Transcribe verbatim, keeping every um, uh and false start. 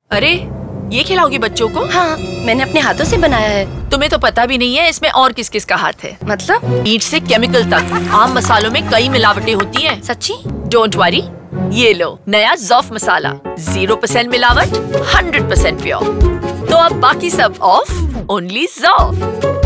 अरे ये खिलाओगी बच्चों को? हाँ, मैंने अपने हाथों से बनाया है। तुम्हें तो पता भी नहीं है इसमें और किस किस का हाथ है। मतलब? मीट से केमिकल तक, आम मसालों में कई मिलावटें होती हैं। सच्ची? डोंट वरी, ये लो नया ज़ौफ मसाला, जीरो परसेंट मिलावट, हंड्रेड परसेंट प्योर। तो अब बाकी सब ऑफ, ओनली ज़ौफ।